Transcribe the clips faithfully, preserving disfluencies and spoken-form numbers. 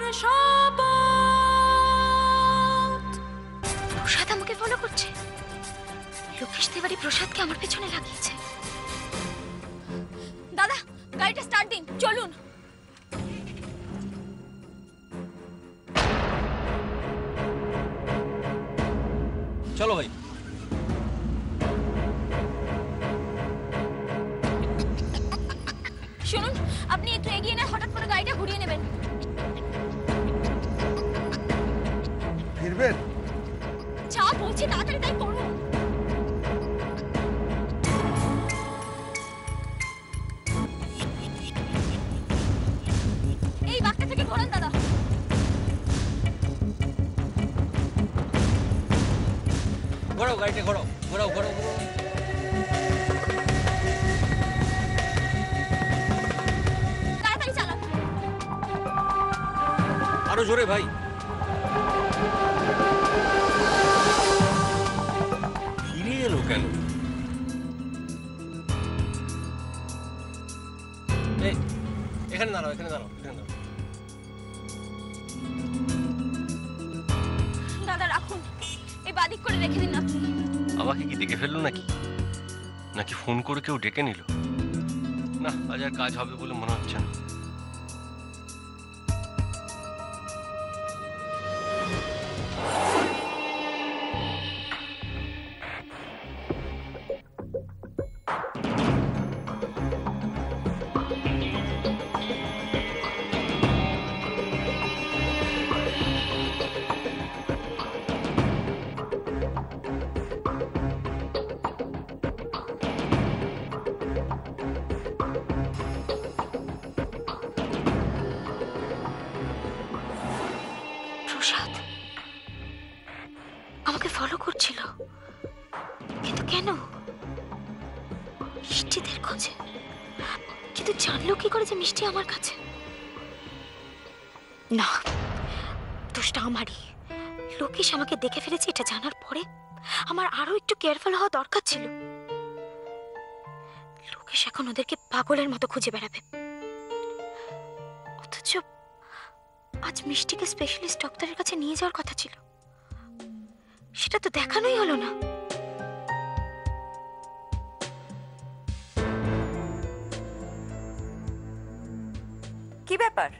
প্রসাদ আমাকে ফলো করছে। লোকেশ তিওয়ারি প্রসাদকে আমার পেছনে লাগিয়েছে। দাদা, গাড়িটা স্টার্ট দিন, চলুন। চলো ভাই। শুনুন, আপনি একটু এগিয়ে না, হঠাৎ করে গাড়িটা ঘুরিয়ে নেবেন। ফিরবেন? যা বলছি তাড়াতাড়ি তাই করুন। এই বাঁকটা থেকে ঘোরান দাদা। ঘোরাও গাড়িটা, ঘোরাও ঘোরাও ঘোরাও ঘোরাও। তাড়াতাড়ি চালান। আরো জোরে ভাই। ফিরে এলো কেন? এই এখানে দাঁড়াও, এখানে দাঁড়াও, এখানে দাঁড়াও। দাদা রাখুন, এই বাদিক করে রেখে দিন আপনি। আমাকে কি দেখে ফেললো নাকি? নাকি ফোন করে কেউ ডেকে নিল? না, আজ আর কাজ হবে বলে মনে হচ্ছে না। প্রসাদ আমাকে ফলো করছিল, কিন্তু কেন? মিষ্টিদের খোঁজে, কিন্তু জানলো কি করে যে মিষ্টি আমার কাছে? না, দোষটা আমারই। লোকেশ আমাকে দেখে ফেলেছে, এটা জানার পরে আমার আরো একটু কেয়ারফুল হওয়া দরকার ছিল। লোকেশ এখন ওদেরকে পাগলের মতো খুঁজে বেড়াবে, অথচ আজ মিষ্টিকে স্পেশালিস্ট ডক্টরের কাছে নিয়ে যাওয়ার কথা ছিল, সেটা তো দেখানোই হলো না। কি ব্যাপার?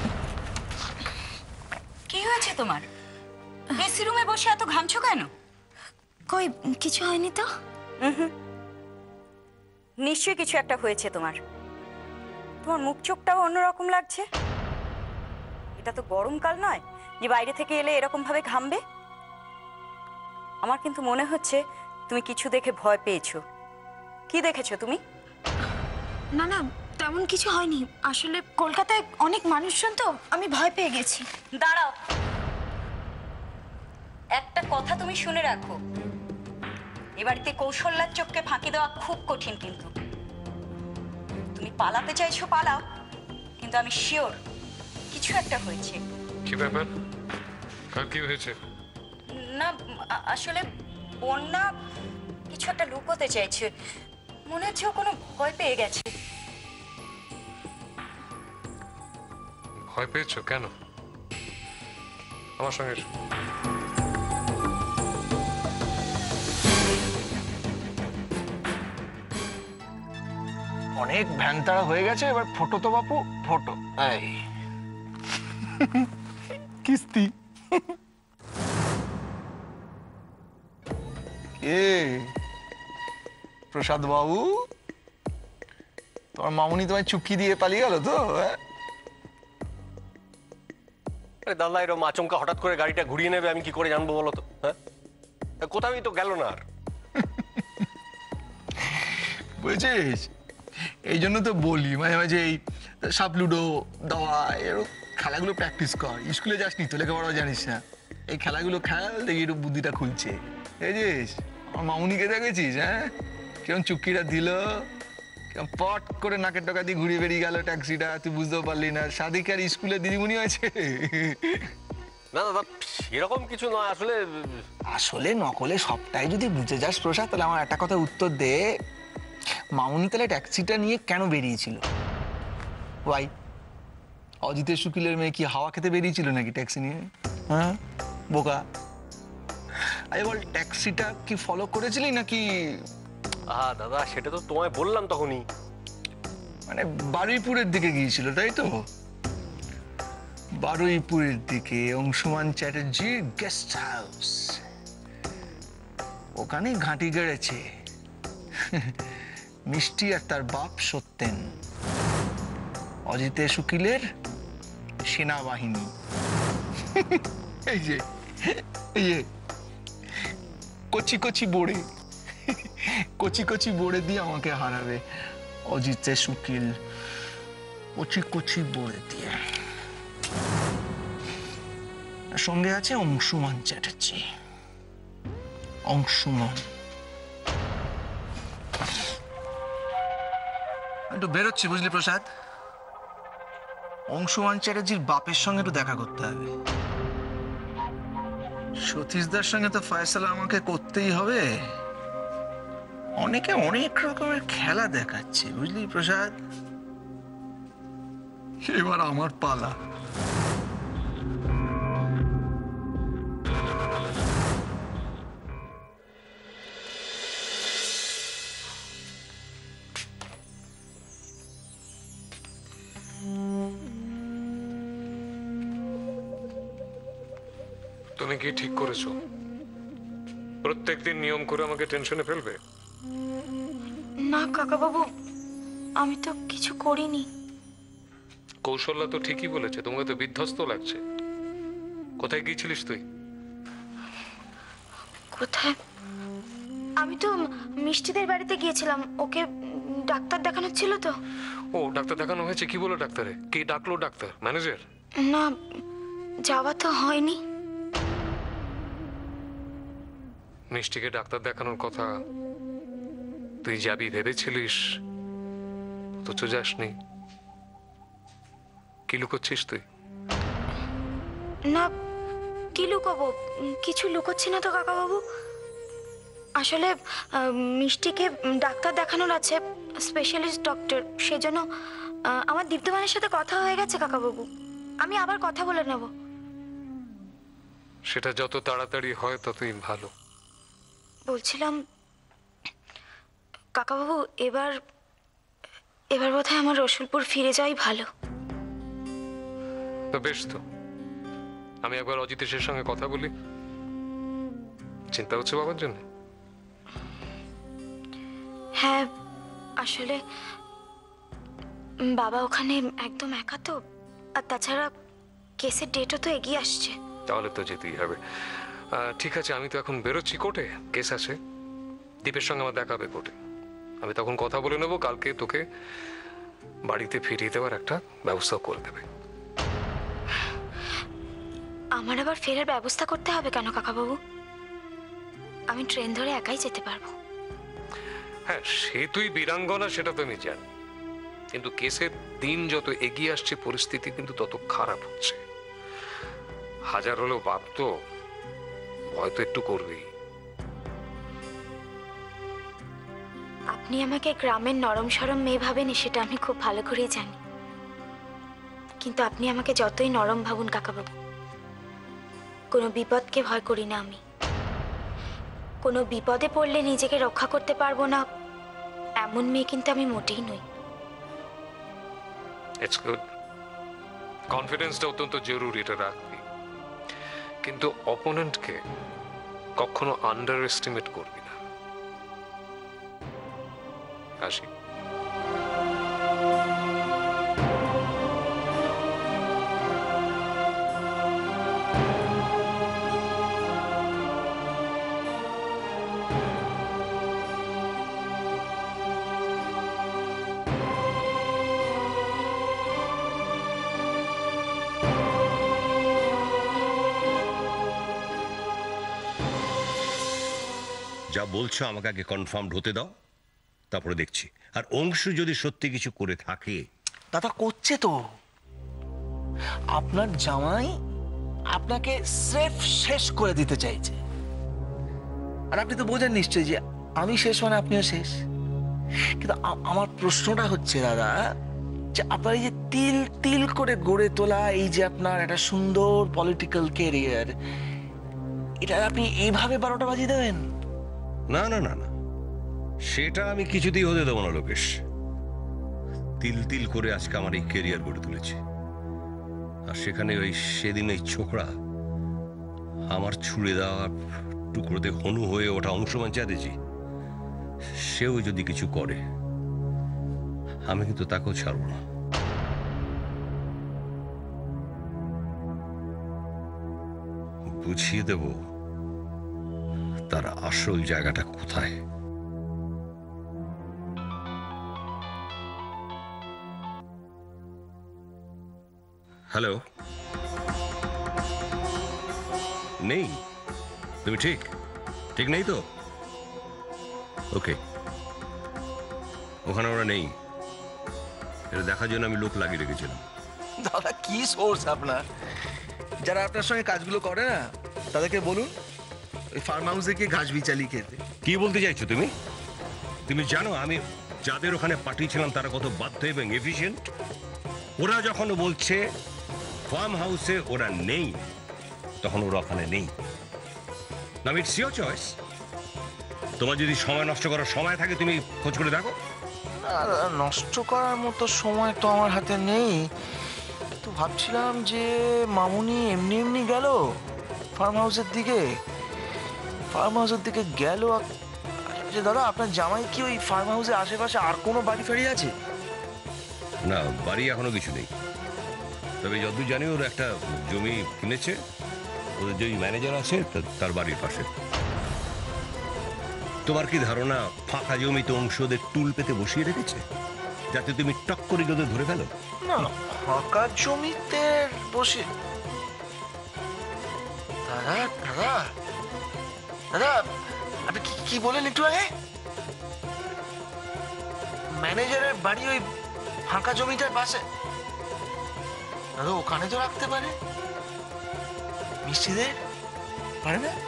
কি হয়েছে তোমার? এসি রুমে বসে এত ঘামছো কেন? কই কিছু হয়নি তো। নিশ্চয়ই কিছু একটা হয়েছে তোমার। তোমার মুখ চোখটাও অন্যরকম লাগছে। এটা তো গরমকাল নয় যে বাইরে থেকে এলে এরকম ভাবে ঘামবে। আমার কিন্তু মনে হচ্ছে তুমি কিছু দেখে ভয় পেয়েছো। কি দেখেছো তুমি? না না, তেমন কিছু হয়নি। আসলে কলকাতায় অনেক মানুষজন তো, আমি ভয় পেয়ে গেছি। দাঁড়াও, একটা কথা তুমি শুনে রাখো, এ বাড়িতে কৌশল্যার চোখকে ফাঁকি দেওয়া খুব কঠিন। কিন্তু তুমি পালাতে চাইছো, পালাও, কিন্তু আমি শিওর কিছু একটা হয়েছে। কি ব্যাপার? আর কি হয়েছে? না আসলে বন্যা কিছু একটা লুকোতে চাইছে। মনে হচ্ছে ও কোনো ভয় পেয়ে গেছে। ভয় পেয়েছো কেন? আমার সঙ্গে অনেক ভ্যানতাড়া হয়ে গেছে, এবার ফটো তো বাপু, ফটো। এই কিস্তি এ প্রসাদ বাবু, তোমার মামুনি তোমায় চুক্তি দিয়ে পালিয়ে গেল তো? দাদা এরকম আচমকা হঠাৎ করে গাড়িটা ঘুরিয়ে নেবে আমি কি করে জানবো বলো তো? হ্যাঁ, কোথাওই তো গেল না আর। বুঝেছিস, এই জন্য তো বলি মাঝে মাঝে এই সাপ লুডো দাওয়া এরকম খেলাগুলো প্র্যাকটিস কর। স্কুলে যাসনি তো, লেখাপড়াও জানিস না, এই খেলাগুলো খেল, দেখি একটু বুদ্ধিটা খুলছে। বুঝেছিস, আমার মামুনিকে দেখেছিস? হ্যাঁ, কেমন চুক্কিটা দিল, কেমন পট করে নাকের টাকা দিয়ে ঘুরিয়ে বেরিয়ে গেল ট্যাক্সিটা, তুই বুঝতেও পারলি না। সাদিকার স্কুলে দিদিমণি হয়েছে। না দাদা এরকম কিছু নয় আসলে। আসলে নকলে সবটাই যদি বুঝে যাস প্রসাদ, তাহলে আমার একটা কথা উত্তর দে, মামুনি তাহলে ট্যাক্সিটা নিয়ে কেন বেরিয়েছিল? ওয়াই? অজিতের শুকিলের মেয়ে কি হাওয়া খেতে বেরিয়েছিল নাকি ট্যাক্সি নিয়ে? হ্যাঁ বোকা। আরে বল, ট্যাক্সিটা কি ফলো করেছিলি নাকি আহা দাদা, সেটা তো তোমায় বললাম তখনই। মানে বারুইপুরের দিকে গিয়েছিল তাই তো? বারুইপুরের দিকে অংশুমান চ্যাটার্জির গেস্ট হাউস, ওখানে ঘাঁটি গেড়েছে মিষ্টি আর তার বাপ সত্যেন, অজিতের শুকিলের সেনাবাহিনী। এই যে এই যে কচি কচি বোড়ে কচি কচি বোড়ে দিয়ে আমাকে হারাবে অজিতের শুকিল, কচি কচি বোড়ে দিয়ে। সঙ্গে আছে অংশুমান চ্যাটার্জি। অংশুমান একটু বেরোচ্ছি বুঝলি প্রসাদ, অংশুমান চ্যাটার্জির বাপের সঙ্গে একটু দেখা করতে হবে। সতীশদার সঙ্গে তো ফয়সালা আমাকে করতেই হবে। অনেকে অনেক রকমের খেলা দেখাচ্ছে বুঝলি প্রসাদ, এবার আমার পালা। তুমি কি ঠিক করেছো? প্রত্যেকদিন নিয়ম করে আমাকে টেনশনে ফেলবে? না কাকাবাবু, আমি তো কিছু করিনি। কৌশল্যা তো ঠিকই বলেছে, তোমাকে তো বিধ্বস্ত লাগছে। কোথায় গিয়েছিলিস তুই? কোথায়? আমি তো মিষ্টিদের বাড়িতে গিয়েছিলাম, ওকে ডাক্তার দেখানো ছিল তো। ও ডাক্তার দেখানো হয়েছে? কি বলো ডাক্তারে? কি ডাকলো ডাক্তার? ম্যানেজার? না, যাওয়া তো হয়নি। মিষ্টিকে ডাক্তার দেখানোর কথা তুই যাবি ভেবেছিলিস, অথচ যাসনি। কি লুকোচ্ছিস তুই? না, কি লুকাবো? কিছু লুকোচ্ছি না তো কাকাবাবু। আসলে আহ, মিষ্টিকে ডাক্তার দেখানোর আছে, স্পেশালিস্ট ডক্টর, সেজন্য আহ, আমার দীপ্তমানের সাথে কথা হয়ে গেছে কাকাবাবু। আমি আবার কথা বলে নেব। সেটা যত তাড়াতাড়ি হয় ততই ভালো। বলছিলাম কাকাবাবু, এবার এবার বোধহয় আমার রসুলপুর ফিরে যাওয়াই ভালো। তো বেশ, তো আমি একবার অজিতেশের সঙ্গে কথা বলি। চিন্তা হচ্ছে বাবার জন্য? হ্যাঁ, আসলে বাবা ওখানে একদম একা তো, আর তাছাড়া কেসের ডেটও তো এগিয়ে আসছে। তাহলে তো যেতেই হবে। আহ, ঠিক আছে, আমি তো এখন বেরোচ্ছি, কোর্টে কেস আছে। দীপের সঙ্গে আমার দেখা হবে কোর্টে। আমি তখন কথা বলে নেবো, কালকে তোকে বাড়িতে ফিরিয়ে দেওয়ার একটা ব্যবস্থা করে দেবে। আমার আবার ফেরার ব্যবস্থা করতে হবে কেন কাকাবাবু? আমি ট্রেন ধরে একাই যেতে পারবো। হ্যাঁ, সে তুই বীরাঙ্গনা, সেটা তো আমি জানি, কিন্তু কেসের দিন যত এগিয়ে আসছে পরিস্থিতি কিন্তু তত খারাপ হচ্ছে। হাজার হলেও বাপ তো ভয় তো একটু করবেই। আপনি আমাকে গ্রামের নরম সরম মেয়ে ভাবেন সেটা আমি খুব ভালো করেই জানি, কিন্তু আপনি আমাকে যতই নরম ভাবুন কাকাবাবু, কোনো বিপদকে ভয় করি না আমি। কোনো বিপদে পড়লে নিজেকে রক্ষা করতে পারবো না এমন মেয়ে কিন্তু আমি মোটেই নই। ইটস গুড, কনফিডেন্সটা অত্যন্ত জরুরি, এটা রাখবি, কিন্তু অপোনেন্টকে কখনো আন্ডার এস্টিমেট করবি না। আসি। যা বলছো আমাকে আগে কনফার্মড হতে দাও, তারপরে দেখছি। আর অংশু যদি সত্যি কিছু করে থাকে। দাদা করছে তো, আপনার জামাই আপনাকে স্রেফ শেষ করে দিতে চাইছে। আর আপনি তো বোঝেন নিশ্চয়ই যে আমি শেষ মানে আপনিও শেষ। কিন্তু আ- আমার প্রশ্নটা হচ্ছে দাদা, যে আপনার এই যে তিল তিল করে গড়ে তোলা এই যে আপনার একটা সুন্দর পলিটিক্যাল ক্যারিয়ার, এটা আপনি এইভাবে বারোটা বাজিয়ে দেবেন? না না না না, সেটা আমি কিছুতেই হতে দেবো না লোকেশ। তিল তিল করে আজকে আমার এই ক্যারিয়ার গড়ে তুলেছি, আর সেখানে ওই সেদিন এই ছোকরা আমার ছুড়ে দেওয়া টুকরোতে হনু হয়ে ওটা অংশমান চাঁদেছি, সেও যদি কিছু করে আমি কিন্তু তাকেও ছাড়ব না। বুঝিয়ে দেব তার আসল জায়গাটা কোথায়। হ্যালো, নেই? তুমি ঠিক ঠিক নেই তো? ওকে, ওখানে ওরা নেই। এটা দেখার জন্য আমি লোক লাগিয়ে রেখেছিলাম। দাদা কি সোর্স আপনার? যারা আপনার সঙ্গে কাজগুলো করে না তাদেরকে বলুন ওই ফার্ম হাউসে গিয়ে ঘাস বিচালি খেতে। কি বলতে চাইছো তুমি? তুমি জানো আমি যাদের ওখানে পাঠিয়েছিলাম তারা কত বাধ্য এবং এফিশিয়েন্ট? ওরা যখন বলছে ফার্ম হাউসে ওরা নেই, তখন ওরা ওখানে নেই। না, ইটস ইওর চয়েস। তোমার যদি সময় নষ্ট করার সময় থাকে তুমি খোঁজ করে দেখো। না, দাদা, নষ্ট করার মতো সময় তো আমার হাতে নেই, কিন্তু ভাবছিলাম যে মামুনি এমনি এমনি গেল ফার্ম হাউসের দিকে ফার্ম হাউসের দিকে গেল। যে দাদা আপনার জামাই কি ওই ফার্ম হাউসের আশেপাশে আর কোনো বাড়ি ফাড়ি আছে? না, বাড়ি এখনো কিছু নেই, তবে যতদূর জানি ওর একটা জমি কিনেছে, ওদের যে ম্যানেজার আছে তা- তার বাড়ির পাশে। তোমার কি ধারণা ফাঁকা জমিতে অংশ ওদের টুল পেতে বসিয়ে রেখেছে যাতে তুমি টক করে ওদের ধরে ফেলো? না, ফাঁকা জমিতে বসে। দাদা দাদা দাদা আপনি কি কি বলেন একটু আগে? ম্যানেজারের বাড়ি ওই ফাঁকা জমিটার পাশে? দাদা ওখানে তো রাখতে পারে, মিষ্টিদের পারে না?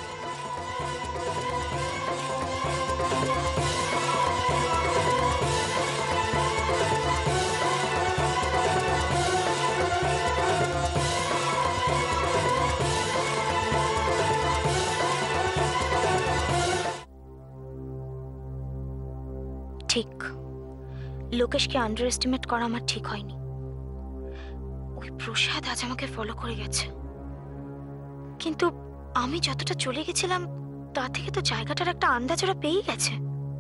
ঠিক, লোকেশকে আন্ডার এস্টিমেট করা আমার ঠিক হয়নি। ওই প্রসাদ আজ আমাকে ফলো করে গেছে, কিন্তু আমি যতটা চলে গেছিলাম তা থেকে তো জায়গাটার একটা আন্দাজ ওরা পেয়ে গেছে।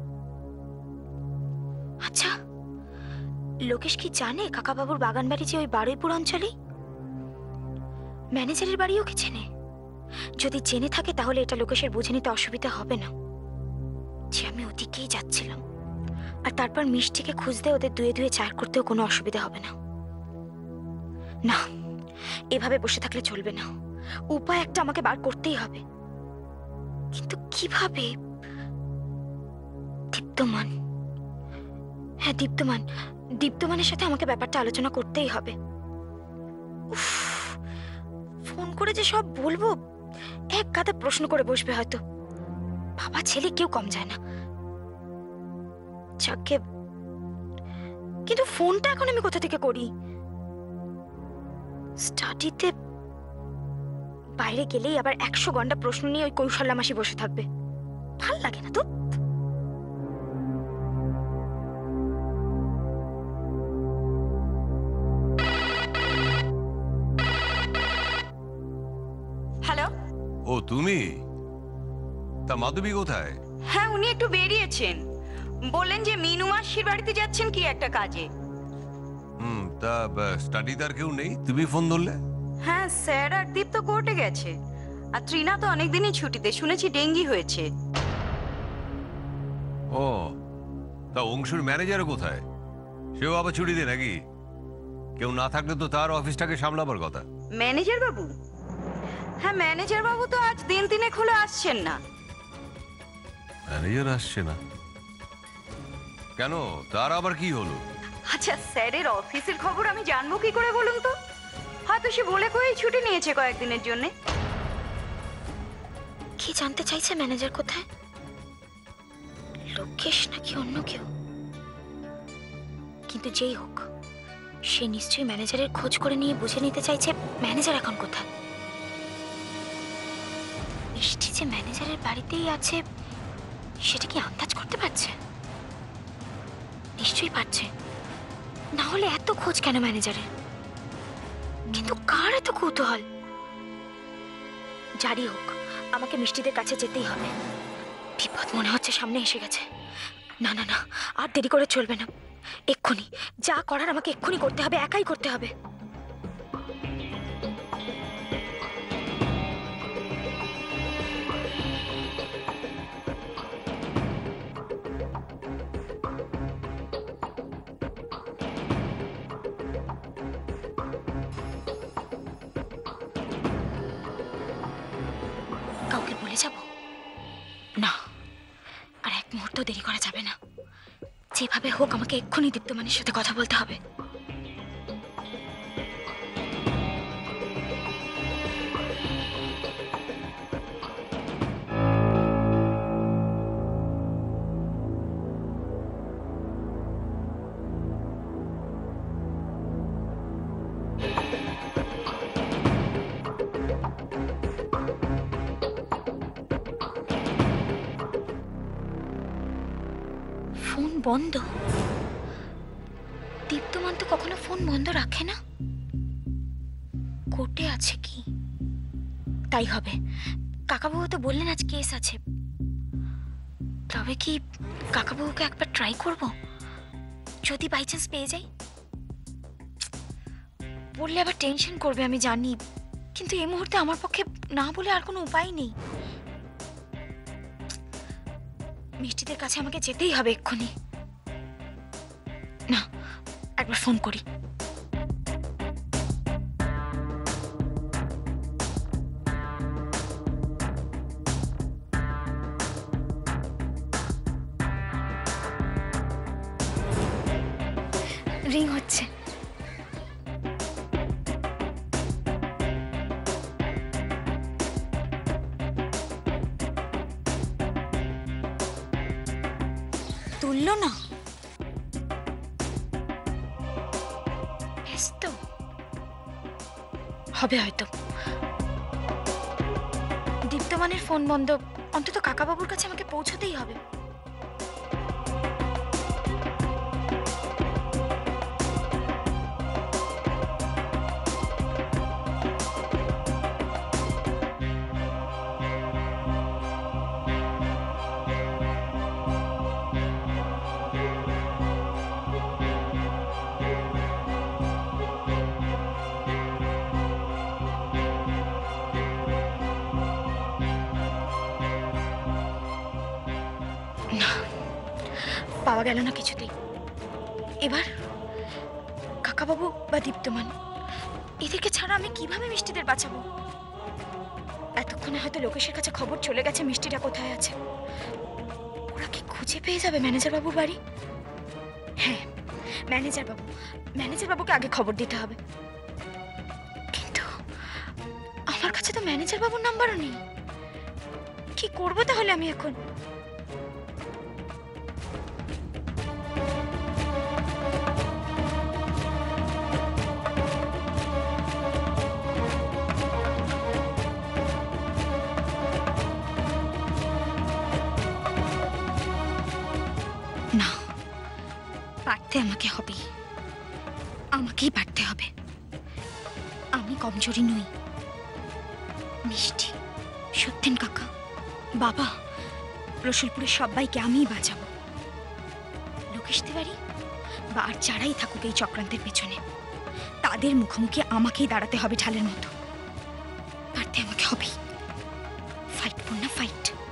আচ্ছা, লোকেশ কি জানে কাকাবাবুর বাগান বাড়ি যে ওই বারুইপুর অঞ্চলেই? ম্যানেজারের বাড়িও কি চেনে? যদি জেনে থাকে তাহলে এটা লোকেশের বুঝে নিতে অসুবিধা হবে না যে আমি ওদিকেই যাচ্ছিলাম, আর তারপর মিষ্টিকে খুঁজতে ওদের দুয়ে দুয়ে চার করতেও কোনো অসুবিধা হবে না। না, এভাবে বসে থাকলে চলবে না, উপায় একটা আমাকে বার করতেই হবে। কিন্তু কিভাবে? দীপ্তমান, হ্যাঁ দীপ্তমান, দীপ্তমানের সাথে আমাকে ব্যাপারটা আলোচনা করতেই হবে। উফ, ফোন করে যে সব বলবো, এক গাদা প্রশ্ন করে বসবে হয়তো। বাবা ছেলে কেউ কম যায় না। যাকে, কিন্তু ফোনটা এখন আমি কোথা থেকে করি? স্টাডিতে বাইরে গেলেই আবার একশো ঘন্টা প্রশ্ন নিয়ে ওই কৌশল্যা মাসি বসে থাকবে, ভাল লাগে না তো। হ্যালো। ও তুমি? তা মাধবী কোথায়? হ্যাঁ, উনি একটু বেরিয়েছেন, বললেন যে মিনু মাসির বাড়িতে যাচ্ছেন কি একটা কাজে। হুম, তা স্টাডি তার কেউ নেই, তুমি ফোন ধরলে? হ্যাঁ, স্যার আর দীপ তো কোর্টে গেছে, আর ত্রিনা তো অনেকদিনই ছুটিতে, শুনেছি ডেঙ্গি হয়েছে। ও, তা অংশুর ম্যানেজার কোথায়? সেও আবার ছুটিতে নাকি? কেউ না থাকলে তো তার অফিসটাকে সামলাবার কথা। ম্যানেজার বাবু? হ্যাঁ, ম্যানেজার বাবু তো আজ দিন তিনেক হলো আসছেন না। ম্যানেজার আসছে না কেন? তার আবার কি হলো? আচ্ছা, স্যারের অফিসের খবর আমি জানবো কি করে বলুন তো? হয়তো সে বলে কয়েই ছুটি নিয়েছে কয়েকদিনের জন্য। কি জানতে চাইছে ম্যানেজার কোথায়? লোকেশ নাকি অন্য কেউ? কিন্তু যেই হোক, সে নিশ্চয়ই ম্যানেজারের খোঁজ করে নিয়ে বুঝে নিতে চাইছে ম্যানেজার এখন কোথায়। মিষ্টি যে ম্যানেজারের বাড়িতেই আছে সেটা কি আন্দাজ করতে পারছে? নিশ্চয়ই পারছে, না হলে এত খোঁজ কেন ম্যানেজারের? কিন্তু কার এত কৌতূহল? জারি হোক, আমাকে মিষ্টিদের কাছে যেতেই হবে। বিপদ মনে হচ্ছে সামনে এসে গেছে। না না না, আর দেরি করে চলবে না। এক্ষুনি যা করার আমাকে এক্ষুনি করতে হবে, একাই করতে হবে। কাউকে বলে যাব না, আর এক মুহূর্ত দেরি করা যাবে না। যেভাবে হোক আমাকে এক্ষুনি দীপ্তমানের সাথে কথা বলতে হবে। ফোন বন্ধ। দীপ্তমান তো কখনো ফোন বন্ধ রাখে না। কোর্টে আছে কি? তাই হবে। কাকাবাবু তো বললেন আজ কেস আছে। তবে কি কাকাবাবুকে একবার ট্রাই করব, যদি বাই চান্স পেয়ে যাই? বললে আবার টেনশন করবে আমি জানি, কিন্তু এই মুহূর্তে আমার পক্ষে না বলে আর কোনো উপায় নেই। মিষ্টিদের কাছে আমাকে যেতেই হবে এক্ষুনি। না, একবার ফোন করি। রিং হচ্ছে। তুললো না। ব্যস্ত হবে হয়তো। দীপ্তমানের ফোন বন্ধ, অন্তত কাকাবাবুর কাছে আমাকে পৌঁছতেই হবে। পাওয়া গেল না কিছুতেই। এবার কাকাবাবু বা দীপ্তমান, এদেরকে ছাড়া আমি কিভাবে মিষ্টিদের বাঁচাবো? এতক্ষণে হয়তো লোকেশের কাছে খবর চলে গেছে মিষ্টিটা কোথায় আছে। ওরা কি খুঁজে পেয়ে যাবে ম্যানেজার বাবুর বাড়ি? হ্যাঁ, ম্যানেজার বাবু ম্যানেজার বাবুকে আগে খবর দিতে হবে। কিন্তু আমার কাছে তো ম্যানেজার বাবুর নাম্বারও নেই। কি করবো তাহলে আমি এখন? না, পারতে আমাকে হবে, আমাকেই পারতে হবে। আমি কমজোরি নই। মিষ্টি, সত্যেন কাকা, বাবা, রসুলপুরের সবাইকে আমিই বাঁচাবো। লোকেশ তিওয়ারি বা আর যারাই থাকুক এই চক্রান্তের পেছনে, তাদের মুখোমুখি আমাকেই দাঁড়াতে হবে ঢালের মতো। পারতে আমাকে হবেই। Fight, Purna, fight.